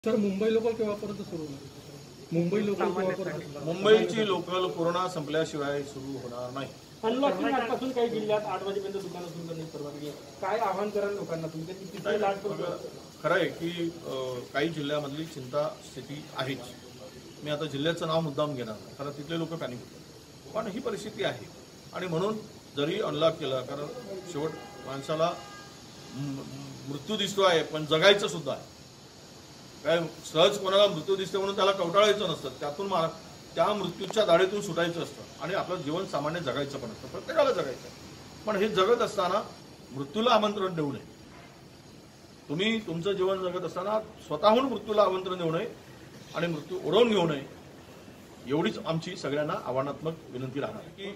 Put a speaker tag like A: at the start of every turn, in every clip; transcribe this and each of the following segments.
A: Sir Mumbai local केव्हापर्यंत सुरू होणार? मुंबई लोकल केव्हापर्यंत?
B: मुंबईची लोकल कोरोना संपल्याशिवाय सुरू होणार नाही।
C: अनलॉकिंग आजपासून काही जिल्ह्यात 8 वाजेपर्यंत दुकानं सुरू करण्याची परवानगी आहे। काय आव्हान कराल लोकांना तुमच्या किती लाट करू?
B: खरं आहे की काही जिल्ह्यामधली चिंता स्थिती आहेच। मी आता जिल्ह्याचं नाव मुद्दाम घेणार नाही कारण तिथले लोक पॅनिक होतात, पण ही परिस्थिती आहे आणि म्हणून जरी अनलॉक केलं, कारण शेवट माणसाला मृत्यू दिसतो आहे पण जगायचं सुद्धा आहे। काय सहज कोणाला मृत्यू दिसते म्हणून त्याला कवटाळायचं नसतं, त्यातून त्या मृत्यूच्या दाढेतून सुटायचं असतं आणि आपलं जीवन सामान्य जगायचं पण असतं, प्रत्येकाला जगायचं। पण हे जगत असताना मृत्यूला आमंत्रण देऊ नये। तुम्ही तुमचं जीवन जगत असताना स्वतःहून मृत्यूला आमंत्रण देऊ नये आणि मृत्यू ओढवून घेऊ नये, एवढीच आमची सगळ्यांना आव्हानात्मक विनंती राहणार की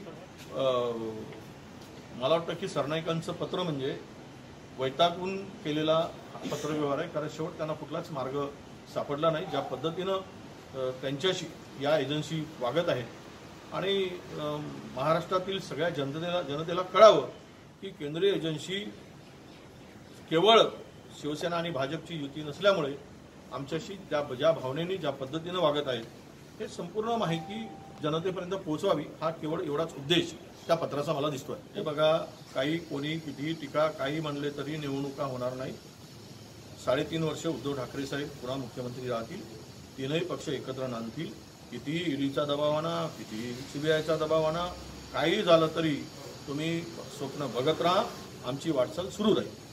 B: मला वाटतं की सरनाईकांचं पत्र म्हणजे वैतागून केलेला पत्रव्यवहार आहे, कारण शेवट त्यांना कुठलाच मार्ग सापडला नाही। ज्या पद्धतीनं त्यांच्याशी या एजन्सी वागत आहेत आणि महाराष्ट्रातील सगळ्या जनतेला कळावं की केंद्रीय एजन्सी केवळ शिवसेना आणि भाजपची युती नसल्यामुळे आमच्याशी ज्या भावनेने ज्या पद्धतीनं वागत आहेत, हे संपूर्ण माहिती जनतेपर्यंत पोहोचवावी हा केवळ एवढाच उद्देश त्या पत्राचा मला दिसतोय। हे बघा, काही कोणी कितीही टीका काही म्हणले तरी निवडणुका होणार नाही। 3.5 वर्ष उद्धव ठाकरे साहेब पुन्हा मुख्यमंत्री राहतील, तीनही पक्ष एकत्र नांदतील। कितीही ईडीचा दबाव आणा, कितीही सीबीआयचा दबाव आणा, काही झालं तरी तुम्ही स्वप्न बघत राहा, आमची वाटचाल सुरू राहील।